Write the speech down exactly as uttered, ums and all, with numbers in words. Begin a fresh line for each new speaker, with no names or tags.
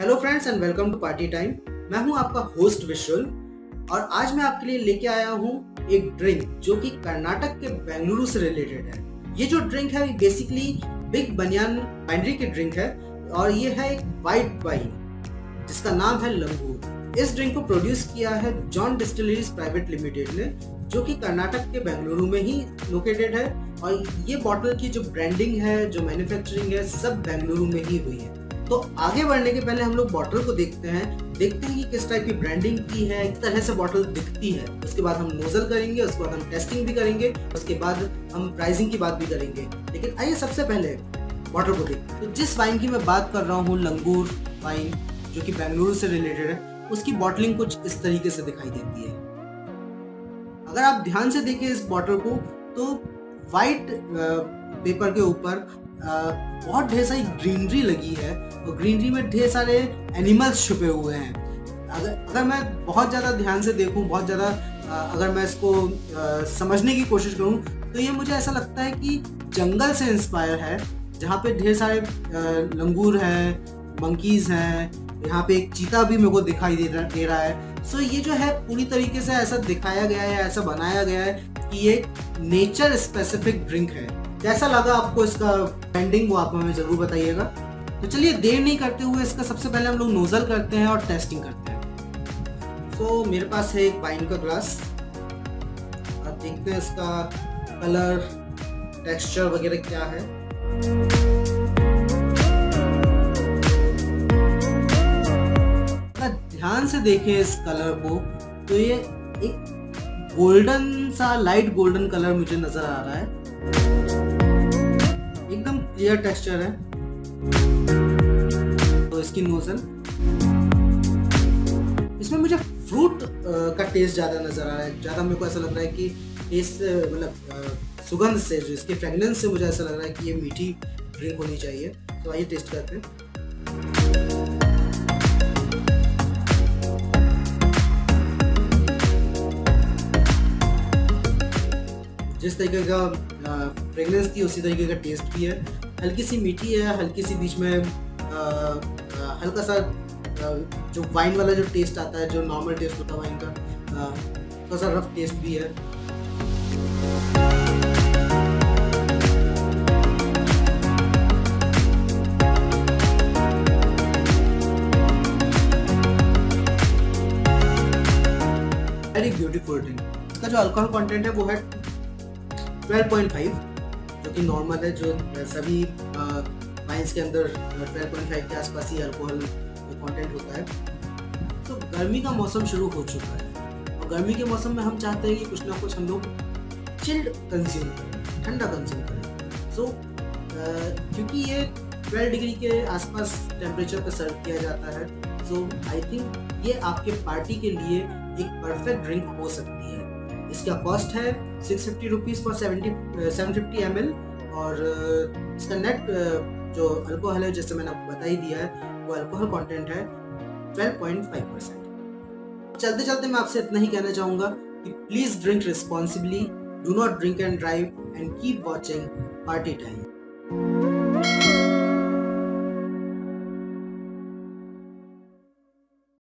Hello friends and welcome to party time. मैं हूं आपका होस्ट विशुअल और आज मैं आपके लिए लेके आया हूं एक ड्रिंक जो कि कर्नाटक के बेंगलुरु से रिलेटेड है। ये जो ड्रिंक है बेसिकली बिग बनियान वाइनरी की ड्रिंक है और ये है एक वाइट वाइन जिसका नाम है लंगूर। इस ड्रिंक को प्रोड्यूस किया है जॉन डिस्टिलरीज प्राइवेट लिमिटेड ने, जो कि कर्नाटक के बेंगलुरु में ही लोकेटेड है। और ये बॉटल की जो ब्रांडिंग है, जो मैन्युफैक्चरिंग है, सब बेंगलुरु में ही हुई है। तो आगे बढ़ने के पहले हम लोग बॉटल को देखते हैं देखते हैं कि किस टाइप की ब्रांडिंग की है, किस तरह से बॉटल दिखती है। उसके बाद हम नोजल करेंगे, उसके बाद हम टेस्टिंग भी करेंगे, उसके बाद हम प्राइसिंग की बात भी करेंगे। लेकिन आइए सबसे पहले बॉटल को देखते हैं। तो जिस वाइन की मैं बात कर रहा हूँ, लंगूर वाइन, जो कि बेंगलुरु से रिलेटेड है, उसकी बॉटलिंग कुछ इस तरीके से दिखाई देती है। अगर आप ध्यान से देखें इस बॉटल को तो व्हाइट पेपर के ऊपर बहुत ढेर सारी ग्रीनरी लगी है और ग्रीनरी में ढेर सारे एनिमल्स छुपे हुए हैं। अगर अगर मैं बहुत ज़्यादा ध्यान से देखूं, बहुत ज़्यादा अगर मैं इसको समझने की कोशिश करूं तो ये मुझे ऐसा लगता है कि जंगल से इंस्पायर है, जहाँ पे ढेर सारे लंगूर हैं, मंकीज हैं, यहाँ पे एक चीता भी मेरे को दिखाई दे रहा दे रहा है। सो ये जो है पूरी तरीके से ऐसा दिखाया गया है, ऐसा बनाया गया है कि ये नेचर स्पेसिफिक ड्रिंक है। कैसा लगा आपको इसका ब्रांडिंग, वो आप हमें जरूर बताइएगा। तो चलिए देर नहीं करते हुए इसका सबसे पहले हम लोग नोजल करते हैं और टेस्टिंग करते हैं। तो so, मेरे पास है एक वाइन का ग्लास और देखते हैं इसका कलर, टेक्सचर वगैरह क्या है। ध्यान से देखें इस कलर को तो ये एक गोल्डन सा, लाइट गोल्डन कलर मुझे नजर आ रहा है। एकदम क्लियर टेक्सचर है। तो इसकी नोजल, इसमें मुझे फ्रूट का टेस्ट ज्यादा नजर आ रहा है। ज्यादा मेरे को ऐसा लग रहा है कि टेस्ट मतलब सुगंध से, जो इसके फ्रेगनेंस से मुझे ऐसा लग रहा है कि ये मीठी ड्रिंक होनी चाहिए। तो आइए टेस्ट करते हैं। जिस तरीके का फ्रेगनेंस थी उसी तरीके का टेस्ट भी है। हल्की सी मीठी है, हल्की सी बीच में आ, आ, हल्का सा आ, जो वाइन वाला जो टेस्ट आता है, जो नॉर्मल टेस्ट होता है वाइन का, थोड़ा सा रफ टेस्ट भी है। Very beautiful drink. इसका जो अल्कोहल कंटेंट है वो है ट्वेल्व पॉइंट फाइव, जो कि नॉर्मल है। जो सभी वाइन्स के अंदर ट्वेल्व पॉइंट फाइव के आसपास ही अल्कोहल कंटेंट होता है। तो गर्मी का मौसम शुरू हो चुका है और गर्मी के मौसम में हम चाहते हैं कि कुछ ना कुछ हम लोग चिल्ड कंज्यूम करें, ठंडा कंज्यूम करें। सो so, क्योंकि ये ट्वेल्व डिग्री के आसपास टेम्परेचर पर सर्व किया जाता है, सो आई थिंक ये आपके पार्टी के लिए एक परफेक्ट ड्रिंक हो सकती है। इसका कॉस्ट है six fifty rupees for seven fifty M L और इसका नेट जो अल्कोहल है, जैसे मैंने आपको बता ही दिया है, वो अल्कोहल कंटेंट है ट्वेल्व पॉइंट फाइव परसेंट। चलते चलते मैं आपसे इतना ही कहना चाहूँगा कि please drink responsibly, do not drink and drive, and keep watching party time.